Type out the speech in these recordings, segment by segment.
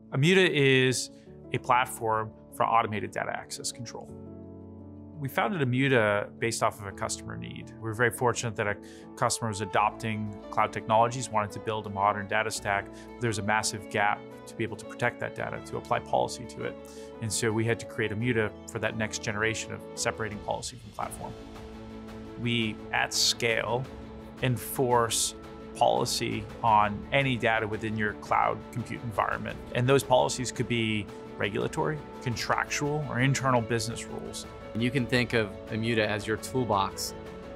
Immuta is a platform for automated data access control. We founded Immuta based off of a customer need. We were very fortunate that a customer was adopting cloud technologies, wanted to build a modern data stack. There's a massive gap to be able to protect that data, to apply policy to it. And so we had to create Immuta for that next generation of separating policy from platform. We, at scale, enforce policy on any data within your cloud compute environment. And those policies could be regulatory, contractual, or internal business rules. You can think of Immuta as your toolbox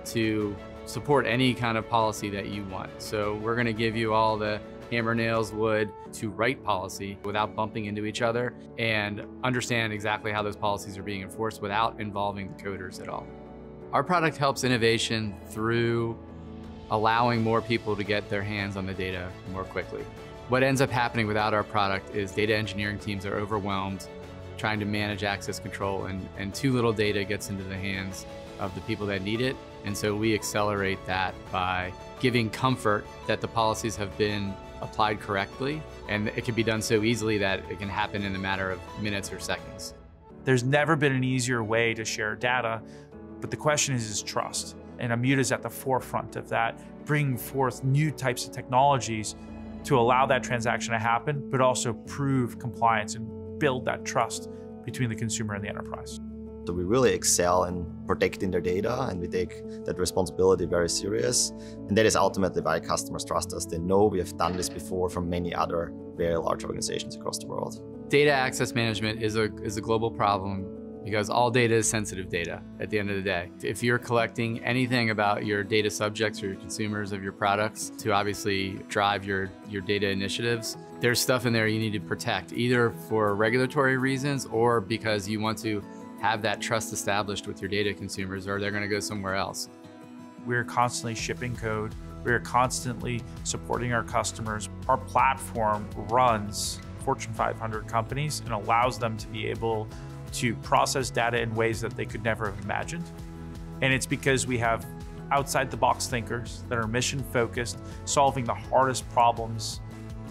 to support any kind of policy that you want. So we're going to give you all the hammer, nails, wood to write policy without bumping into each other and understand exactly how those policies are being enforced without involving the coders at all. Our product helps innovation through allowing more people to get their hands on the data more quickly. What ends up happening without our product is data engineering teams are overwhelmed trying to manage access control, and too little data gets into the hands of the people that need it. And so we accelerate that by giving comfort that the policies have been applied correctly, and it can be done so easily that it can happen in a matter of minutes or seconds. There's never been an easier way to share data, but the question is trust. And Immuta is at the forefront of that, bringing forth new types of technologies to allow that transaction to happen, but also prove compliance and build that trust between the consumer and the enterprise. So we really excel in protecting their data, and we take that responsibility very serious. And that is ultimately why customers trust us. They know we have done this before from many other very large organizations across the world. Data access management is a global problem because all data is sensitive data at the end of the day. If you're collecting anything about your data subjects or your consumers of your products to obviously drive your data initiatives, there's stuff in there you need to protect, either for regulatory reasons or because you want to have that trust established with your data consumers, or they're going to go somewhere else. We're constantly shipping code. We're constantly supporting our customers. Our platform runs Fortune 500 companies and allows them to be able to process data in ways that they could never have imagined. And it's because we have outside-the-box thinkers that are mission-focused, solving the hardest problems.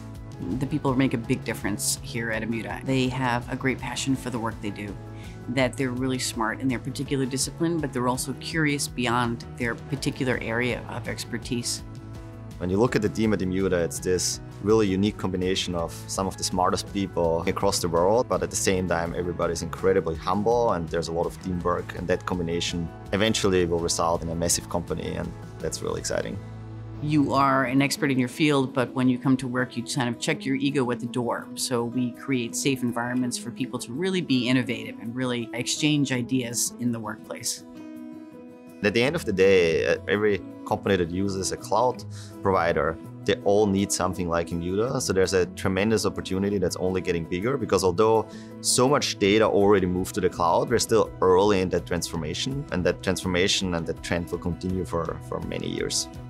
The people make a big difference here at Immuta. They have a great passion for the work they do, that they're really smart in their particular discipline, but they're also curious beyond their particular area of expertise. When you look at the team at Immuta, it's this really unique combination of some of the smartest people across the world, but at the same time, everybody's incredibly humble and there's a lot of teamwork, and that combination eventually will result in a massive company, and that's really exciting. You are an expert in your field, but when you come to work, you kind of check your ego at the door. So we create safe environments for people to really be innovative and really exchange ideas in the workplace. At the end of the day, every company that uses a cloud provider, they all need something like Immuta. So there's a tremendous opportunity that's only getting bigger, because although so much data already moved to the cloud, we're still early in that transformation, and that transformation and that trend will continue for many years.